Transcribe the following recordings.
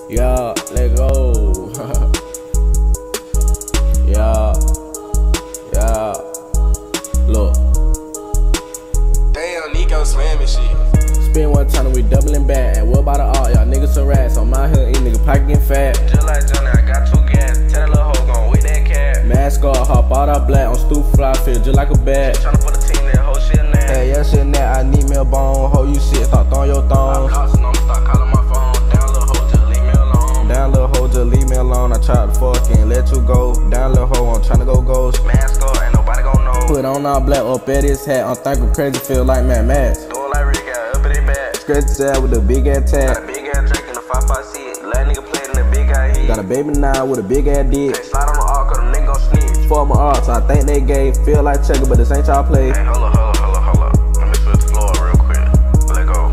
Yeah, let go. Yeah. Look. Damn, Nikko slamming shit. Spend one time and we doubling back. And what about the art? Y'all niggas some rats. On my hood, eat nigga pocket getting fat. Just like Johnny, I got 2 gas. Tell that little hoe gon' with that cat. Mask off, hop out of black. On stoop fly, feel just like a bat. Tryna put a team in that whole shit now. Hey, yeah, shit now. I need me a bone. Ho, you shit, start throwing your thongs. I'm start calling my phone. Down little hoe, just leave me alone. Down little hoe, just leave me alone. I tried to fucking let you go. Down little hoe, I'm tryna go ghost. Mask off, ain't nobody gon' know. Put on all black up at his hat. I'm thinking crazy, feel like Mad Max. Do it like Rick got up in his back. Scratch his ass with a big ass tag. Got a big ass drink in the 556. Let nigga play it in the big ass heat. Got a baby now with a big ass dick. They slide on the arc, cause them nigga gon' snitch. For my arts, I think they gay. Feel like checker, but this ain't y'all play. Hey, hold up. Let me switch the floor real quick. Let go.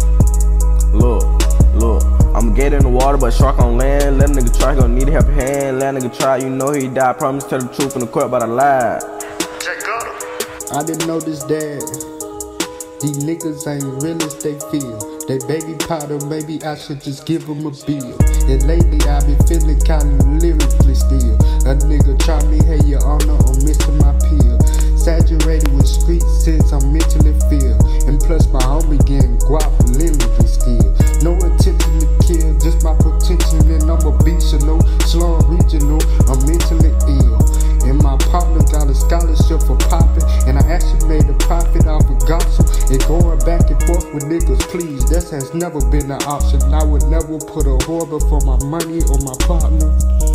Look. I'ma get in the water, but shark on land. Let a nigga try, he gon' need a helping hand. Let a nigga try, you know he died. Promise to tell the truth in the court, but I lied. Check Gudda. I didn't know this dad. These niggas ain't real as they feel. They baby powder, maybe I should just give them a bill. And lately I been feeling kinda lyrically still. A nigga try me, hey your honor, I'm missing my pill. Saturated with street sense, I'm mentally feel. And plus my homie getting guap lyrically still. No intention to kill, just my potential. And I'm a beast, you know, slow and regional, I'm mentally ill. And my partner got a scholarship for popping. And I actually made a profit off of gossip. And going back and forth with niggas, please, that has never been an option. I would never put a whore before my money or my partner.